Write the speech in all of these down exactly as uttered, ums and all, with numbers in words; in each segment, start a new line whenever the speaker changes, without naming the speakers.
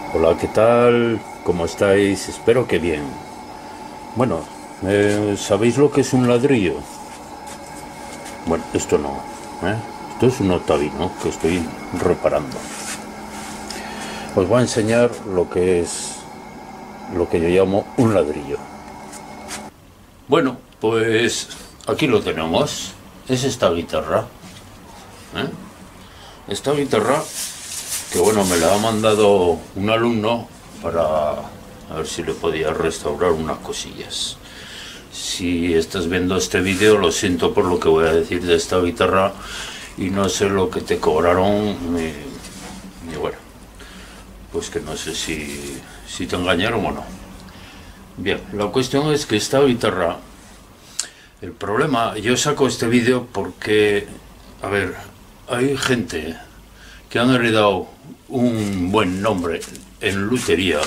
Hola, ¿qué tal? ¿Cómo estáis? Espero que bien. Bueno, eh, ¿sabéis lo que es un ladrillo? Bueno, esto no, ¿eh? Esto es un octavino que estoy reparando. Os voy a enseñar lo que es lo que yo llamo un ladrillo. Bueno, pues aquí lo tenemos. Es esta guitarra, ¿eh? Esta guitarra que bueno, me la ha mandado un alumno para a ver si le podía restaurar unas cosillas. Si estás viendo este vídeo, lo siento por lo que voy a decir de esta guitarra y no sé lo que te cobraron ni, ni bueno, pues que no sé si, si te engañaron o no. Bien, la cuestión es que esta guitarra, el problema, yo saco este vídeo porque, a ver, hay gente que han heredado un buen nombre en lutería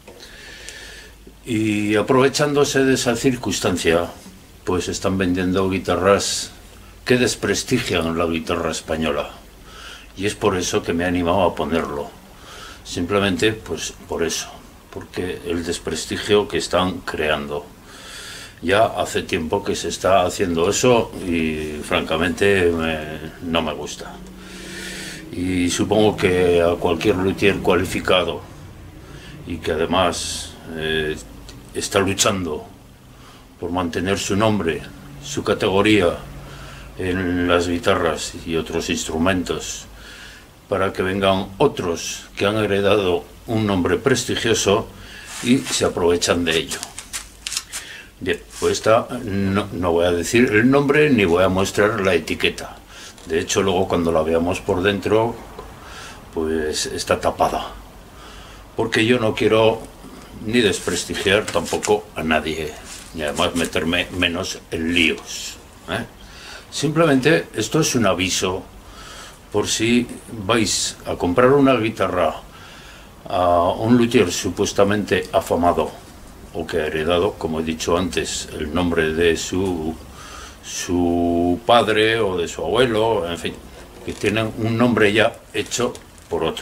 y aprovechándose de esa circunstancia, pues están vendiendo guitarras que desprestigian la guitarra española. Y es por eso que me he animado a ponerlo. Simplemente, pues por eso, porque el desprestigio que están creando. Ya hace tiempo que se está haciendo eso y francamente me, no me gusta. Y supongo que a cualquier luthier cualificado y que además eh, está luchando por mantener su nombre, su categoría en las guitarras y otros instrumentos, para que vengan otros que han heredado un nombre prestigioso y se aprovechan de ello. Bien, pues esta no, no voy a decir el nombre ni voy a mostrar la etiqueta. De hecho, luego cuando la veamos por dentro, pues está tapada. Porque yo no quiero ni desprestigiar tampoco a nadie, ni además meterme menos en líos, ¿eh? Simplemente esto es un aviso por si vais a comprar una guitarra a un luthier supuestamente afamado o que ha heredado, como he dicho antes, el nombre de su su padre o de su abuelo, en fin, que tienen un nombre ya hecho por otro.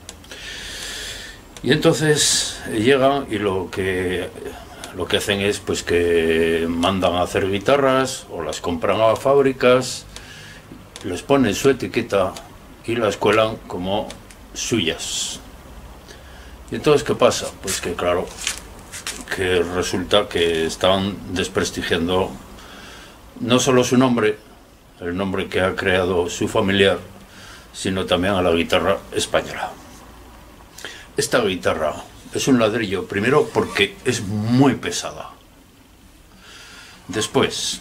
Y entonces llegan y lo que lo que hacen es pues que mandan a hacer guitarras o las compran a fábricas, les ponen su etiqueta y las cuelan como suyas. Y entonces, ¿qué pasa? Pues que claro, que resulta que están desprestigiando no solo su nombre, el nombre que ha creado su familiar, sino también a la guitarra española. Esta guitarra es un ladrillo, primero porque es muy pesada. Después,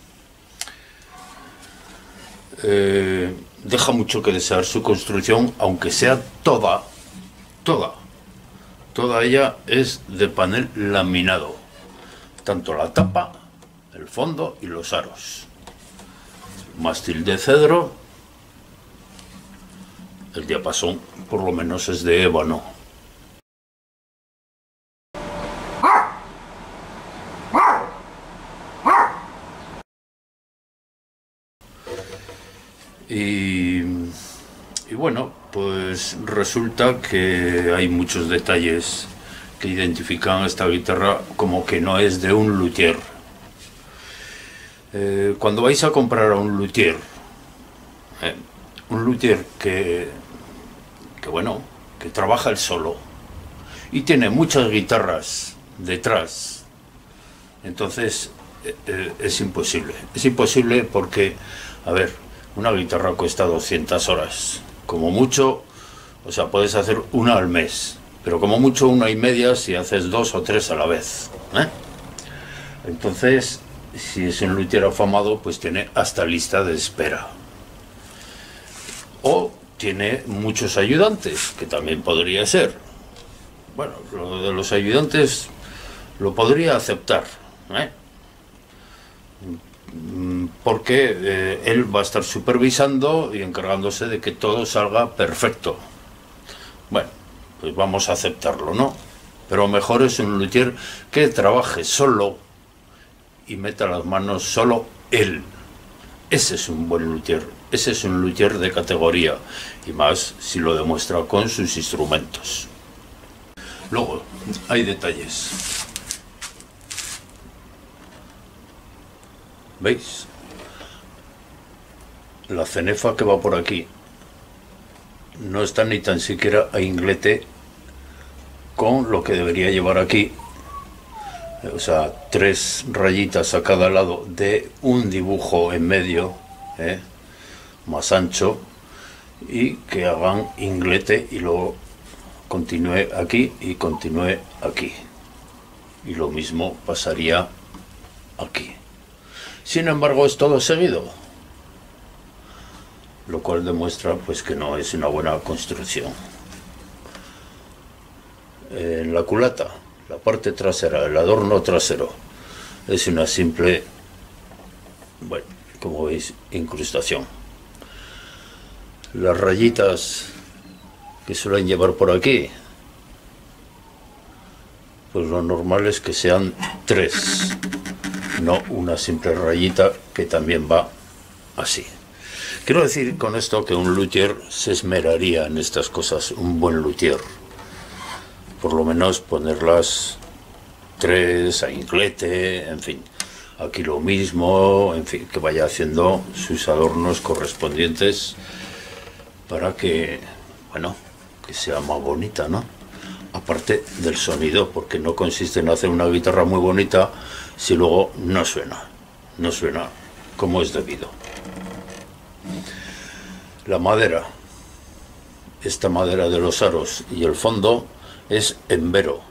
eh, deja mucho que desear su construcción, aunque sea toda, toda, toda ella es de panel laminado, tanto la tapa, el fondo y los aros. Mástil de cedro, el diapasón por lo menos es de ébano. Y, y bueno, pues resulta que hay muchos detalles que identifican esta guitarra como que no es de un luthier. Eh, cuando vais a comprar a un luthier, eh, un luthier que, que bueno, que trabaja él solo y tiene muchas guitarras detrás, entonces eh, eh, es imposible. Es imposible porque, a ver, una guitarra cuesta doscientas horas, como mucho, o sea, puedes hacer una al mes, pero como mucho una y media si haces dos o tres a la vez, ¿eh? Entonces, si es un luthier afamado, pues tiene hasta lista de espera. O tiene muchos ayudantes, que también podría ser. Bueno, lo de los ayudantes lo podría aceptar, ¿eh? Porque eh, él va a estar supervisando y encargándose de que todo salga perfecto. Bueno, pues vamos a aceptarlo, ¿no? Pero mejor es un luthier que trabaje solo y meta las manos solo él. Ese es un buen luthier, ese es un luthier de categoría, y más si lo demuestra con sus instrumentos. Luego, hay detalles. ¿Veis? La cenefa que va por aquí no está ni tan siquiera a inglete con lo que debería llevar aquí. O sea, tres rayitas a cada lado de un dibujo en medio, ¿eh? Más ancho, y que hagan inglete y luego continúe aquí y continúe aquí. Y lo mismo pasaría aquí. Sin embargo, es todo seguido, lo cual demuestra pues que no es una buena construcción. En la culata, la parte trasera, el adorno trasero, es una simple, bueno, como veis, incrustación. Las rayitas que suelen llevar por aquí, pues lo normal es que sean tres, no una simple rayita que también va así. Quiero decir con esto que un luthier se esmeraría en estas cosas, un buen luthier. Por lo menos ponerlas tres a inglete, en fin. Aquí lo mismo, en fin, que vaya haciendo sus adornos correspondientes para que, bueno, que sea más bonita, ¿no? Aparte del sonido, porque no consiste en hacer una guitarra muy bonita si luego no suena, no suena como es debido. La madera, esta madera de los aros y el fondo es embero,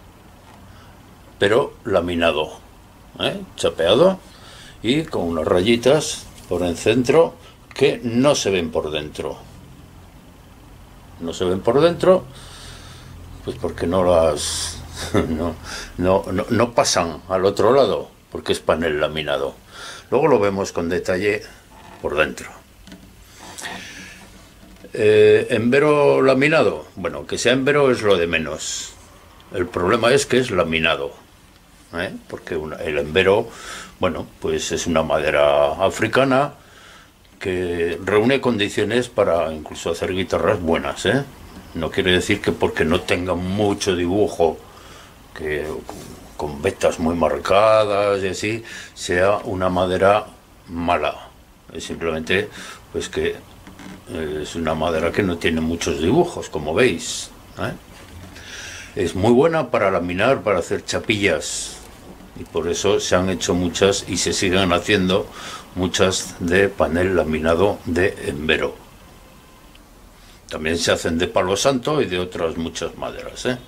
pero laminado, ¿eh? Chapeado y con unas rayitas por el centro que no se ven por dentro. No se ven por dentro, pues porque no las no, no, no, no pasan al otro lado, porque es panel laminado. Luego lo vemos con detalle por dentro. Eh, ¿Embero laminado? Bueno, que sea embero es lo de menos. El problema es que es laminado, ¿eh? Porque una, el embero, bueno, pues es una madera africana que reúne condiciones para incluso hacer guitarras buenas, ¿eh? No quiere decir que porque no tenga mucho dibujo, que con, con vetas muy marcadas y así, sea una madera mala. Es simplemente pues que es una madera que no tiene muchos dibujos, como veis, ¿eh? Es muy buena para laminar, para hacer chapillas, y por eso se han hecho muchas y se siguen haciendo muchas de panel laminado de embero. También se hacen de palo santo y de otras muchas maderas, ¿eh?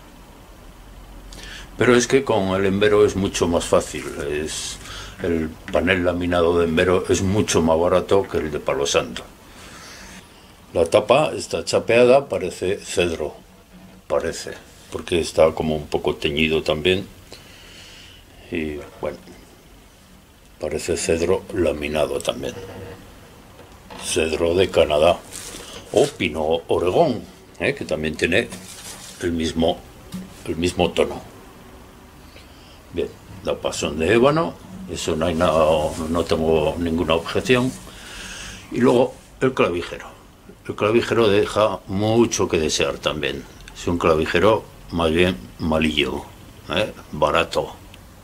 Pero es que con el embero es mucho más fácil. Es, el panel laminado de embero es mucho más barato que el de palo santo. La tapa está chapeada, parece cedro, parece, porque está como un poco teñido también. Y bueno, parece cedro laminado también. Cedro de Canadá. O pino Oregón, ¿eh? Que también tiene el mismo, el mismo tono. Bien, tapazón de ébano, eso no hay nada, no tengo ninguna objeción. Y luego el clavijero. El clavijero deja mucho que desear también. Es un clavijero más bien malillo, ¿eh? Barato.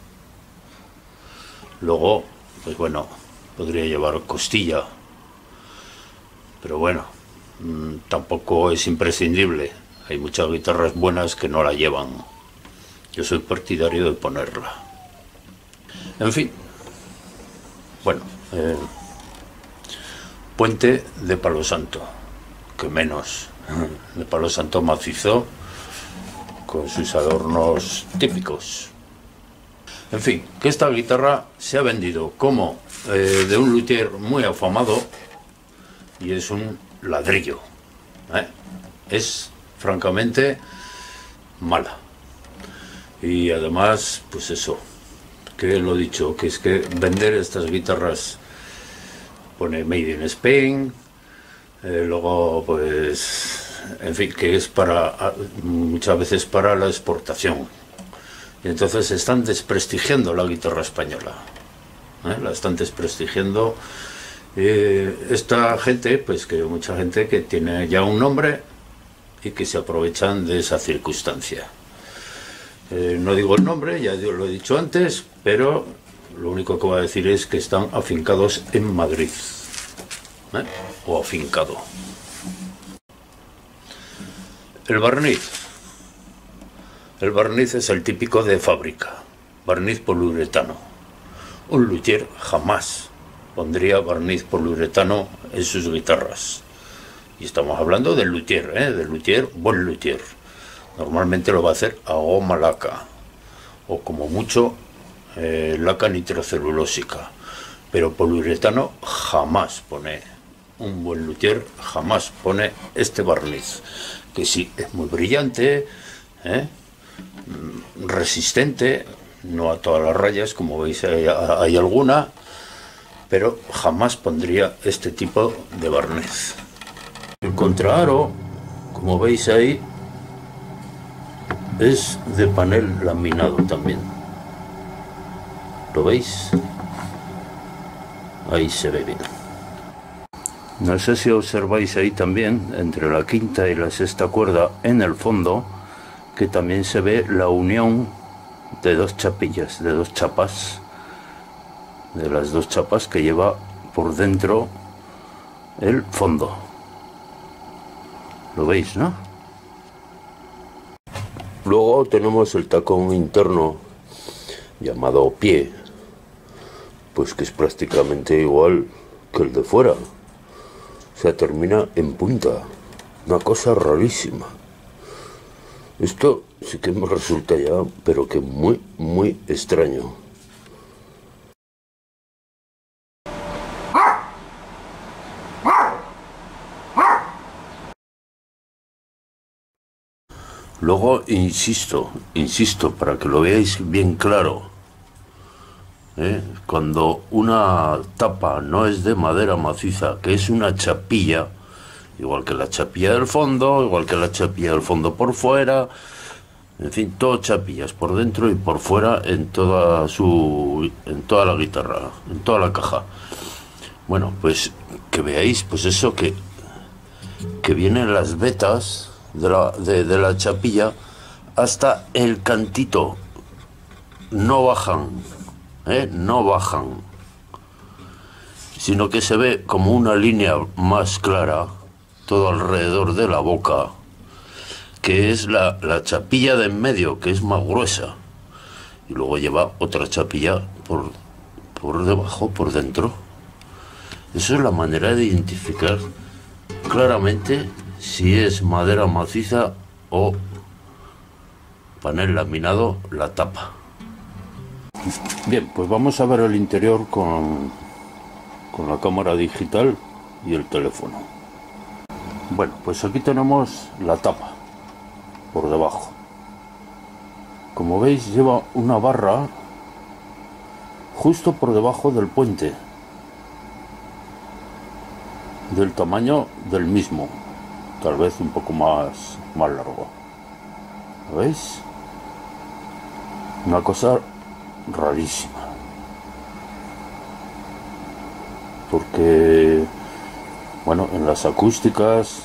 Luego, pues bueno, podría llevar costilla, pero bueno, mmm, tampoco es imprescindible. Hay muchas guitarras buenas que no la llevan. Yo soy partidario de ponerla. En fin, bueno, eh, puente de palo santo, que menos, de palo santo macizo, con sus adornos típicos. En fin, que esta guitarra se ha vendido como eh, de un luthier muy afamado y es un ladrillo, ¿eh? Es francamente mala. Y además, pues eso, que lo he dicho, que es que vender estas guitarras pone Made in Spain, eh, luego pues, en fin, que es para, muchas veces para la exportación. Y entonces están desprestigiando la guitarra española, ¿eh? La están desprestigiando. Eh, esta gente, pues que mucha gente que tiene ya un nombre y que se aprovechan de esa circunstancia. Eh, no digo el nombre, ya lo he dicho antes, pero lo único que voy a decir es que están afincados en Madrid, ¿eh? O afincado. El barniz. El barniz es el típico de fábrica, barniz poliuretano. Un luthier jamás pondría barniz poliuretano en sus guitarras. Y estamos hablando del luthier, ¿eh? Del luthier, buen luthier. Normalmente lo va a hacer a goma laca, o como mucho eh, laca nitrocelulósica. Pero poliuretano jamás pone, un buen luthier jamás pone este barniz, que sí, es muy brillante, ¿eh? Resistente, no a todas las rayas, como veis hay, hay alguna, pero jamás pondría este tipo de barniz. El contraaro, como veis ahí, es de panel laminado también. ¿Lo veis? Ahí se ve bien. No sé si observáis ahí también, entre la quinta y la sexta cuerda, en el fondo, que también se ve la unión de dos chapillas, de dos chapas, de las dos chapas que lleva por dentro el fondo. ¿Lo veis, no? Luego tenemos el tacón interno, llamado pie, pues que es prácticamente igual que el de fuera. O sea, termina en punta. Una cosa rarísima. Esto sí que me resulta ya, pero que muy, muy extraño. Luego, insisto, insisto, para que lo veáis bien claro, ¿eh? Cuando una tapa no es de madera maciza, que es una chapilla, igual que la chapilla del fondo, igual que la chapilla del fondo por fuera, en fin, todo chapillas por dentro y por fuera en toda su, en toda la guitarra, en toda la caja. Bueno, pues que veáis, pues eso, que, que vienen las vetas de la, de, de la chapilla hasta el cantito, no bajan, ¿eh? No bajan, sino que se ve como una línea más clara todo alrededor de la boca, que es la, la chapilla de en medio, que es más gruesa, y luego lleva otra chapilla por, por debajo, por dentro. Eso es la manera de identificar claramente si es madera maciza o panel laminado la tapa. Bien, pues vamos a ver el interior con, con la cámara digital y el teléfono. Bueno, pues aquí tenemos la tapa por debajo. Como veis, lleva una barra justo por debajo del puente, del tamaño del mismo, tal vez un poco más, más largo. ¿Lo veis? Una cosa rarísima, porque bueno, en las acústicas,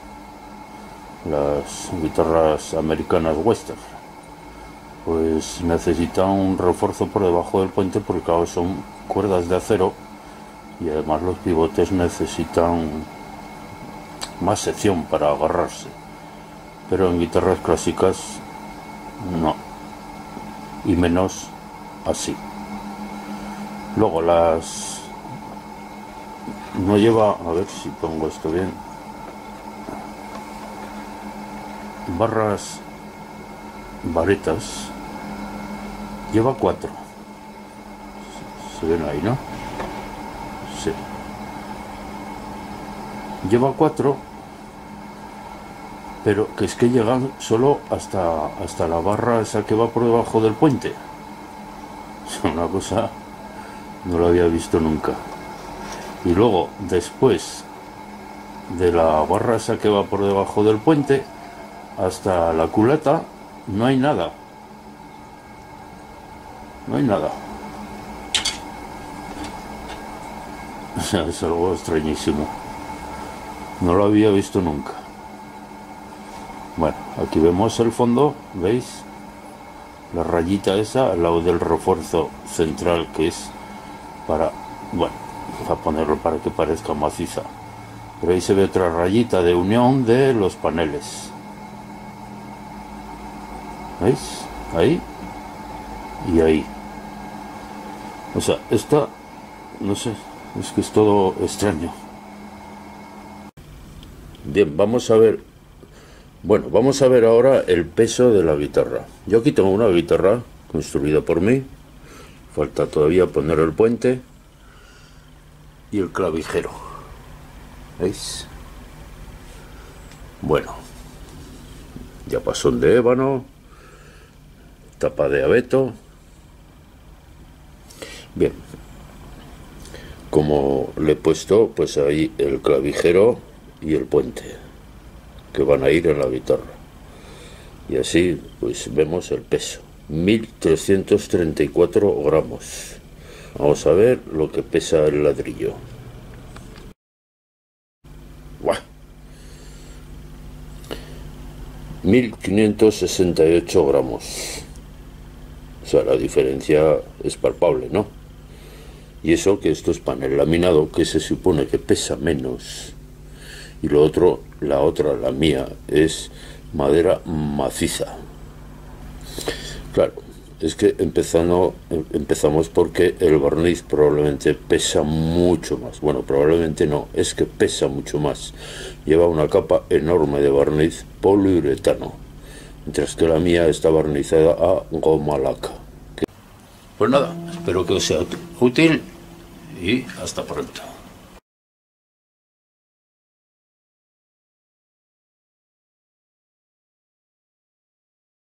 las guitarras americanas western, pues necesitan un refuerzo por debajo del puente, porque claro, son cuerdas de acero y además los pivotes necesitan más sección para agarrarse, pero en guitarras clásicas no, y menos así. Luego las no lleva, a ver si pongo esto bien, barras varetas, lleva cuatro, se ven ahí, ¿no? Sí, lleva cuatro, pero que es que llegan solo hasta, hasta la barra esa que va por debajo del puente. Es una cosa, no lo había visto nunca. Y luego, después de la barra esa que va por debajo del puente hasta la culata, no hay nada. No hay nada. O sea, es algo extrañísimo. No lo había visto nunca. Bueno, aquí vemos el fondo, ¿veis? la rayita esa al lado del refuerzo central, que es para, bueno, para ponerlo para que parezca maciza. Pero ahí se ve otra rayita de unión de los paneles. ¿Veis? Ahí y ahí. O sea, esta, no sé, es que es todo extraño. Bien, vamos a ver. Bueno, vamos a ver ahora el peso de la guitarra. Yo aquí tengo una guitarra construida por mí. Falta todavía poner el puente y el clavijero. ¿Veis? Bueno, diapasón de ébano, tapa de abeto. Bien, como le he puesto, pues ahí el clavijero y el puente que van a ir en la guitarra. Y así pues vemos el peso, mil trescientos treinta y cuatro gramos. Vamos a ver lo que pesa el ladrillo. ¡Buah! mil quinientos sesenta y ocho gramos. O sea, la diferencia es palpable, ¿no? Y eso que esto es panel laminado, que se supone que pesa menos. Y lo otro, la otra, la mía, es madera maciza. Claro, es que empezando, empezamos porque el barniz probablemente pesa mucho más. Bueno, probablemente no, es que pesa mucho más. Lleva una capa enorme de barniz poliuretano, mientras que la mía está barnizada a goma laca. Pues nada, espero que os sea útil y hasta pronto.